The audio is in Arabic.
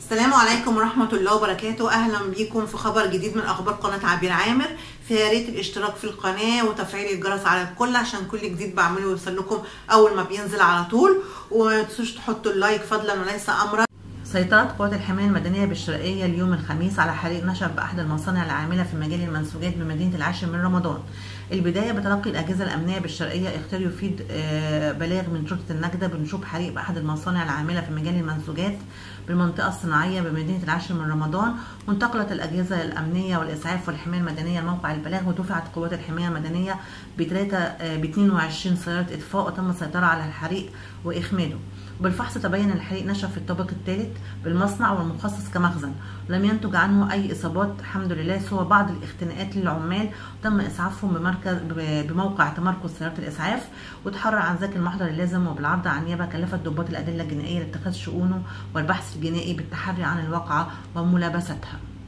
السلام عليكم ورحمة الله وبركاته. أهلا بيكم في خبر جديد من أخبار قناة عبير عامر. فيا ريت الاشتراك في القناة وتفعيل الجرس على الكل عشان كل جديد بعمله يوصل لكم أول ما بينزل على طول. وما تنسوش تحطوا اللايك فضلا وليس أمرا. سيطرت قوات الحماية المدنية بالشرقية اليوم الخميس على حريق نشب بأحد المصانع العاملة في مجال المنسوجات بمدينة العاشر من رمضان. البداية بتلقي الأجهزة الأمنية بالشرقية اختار يفيد بلاغ من شرطة النجدة بنشوب حريق بأحد المصانع العاملة في مجال المنسوجات بالمنطقة الصناعية بمدينة العاشر من رمضان. وانتقلت الأجهزة الأمنية والإسعاف والحماية المدنية لموقع البلاغ، ودفعت قوات الحماية المدنية ب 22 سيارة إطفاء، وتم السيطرة على الحريق وإخماده. بالفحص تبين الحريق نشب في الطابق الثالث بالمصنع والمخصص كمخزن، لم ينتج عنه أي إصابات الحمد لله سوى بعض الاختناقات للعمال. تم إسعافهم بموقع تمركز سيارة الإسعاف، وتحرر عن ذاك المحضر اللازم. وبالعرض عن نيابة كلفت ضباط الأدلة الجنائية لاتخاذ شؤونه والبحث الجنائي بالتحري عن الواقعة وملابستها.